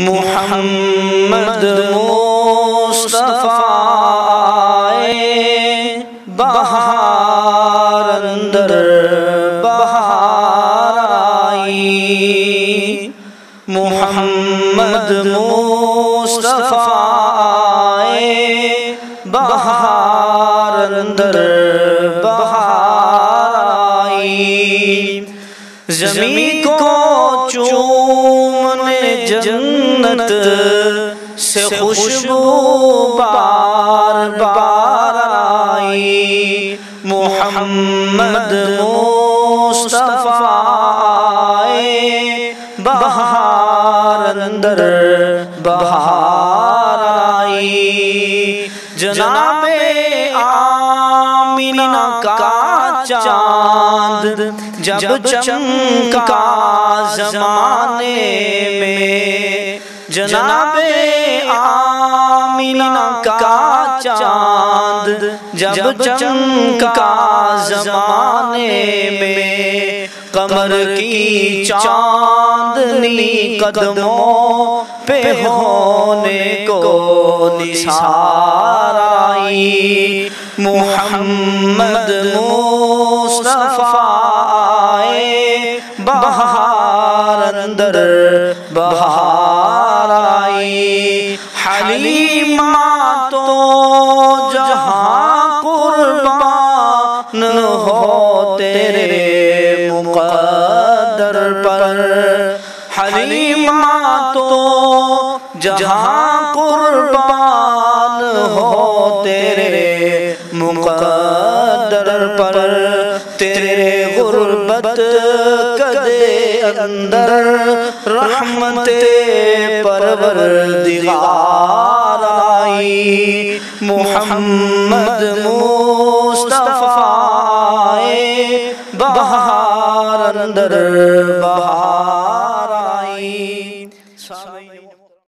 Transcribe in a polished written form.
محمد مصطفیٰ آئے بہار اندر بہار آئی، محمد مصطفیٰ آئے بہار اندر بہار آئی، زمین کو چومنے جنت سے خوشبو بار بار آئی، محمد مصطفیٰ آئے بہار اندر بہار آئی، جناب آمینہ کا چاند جب چمکا زمانے میں، جناب آمینہ کا چاند جب چمکا زمانے میں، قمر کی چاندنی قدموں پہ ہونے کو نثار آئی، محمد مصطفیٰ آئے بہار اندر بہار آئی، حلیمہ تو جہاں قربان ہو تیرے مقدر پر، حلیمہ تو جہاں قربان ہو تیرے مقدر پر، تیرے غربت قدے اندر رحمت پروردگار آئی، محمد مصطفیٰ آئے بہار اندر بہار آئی۔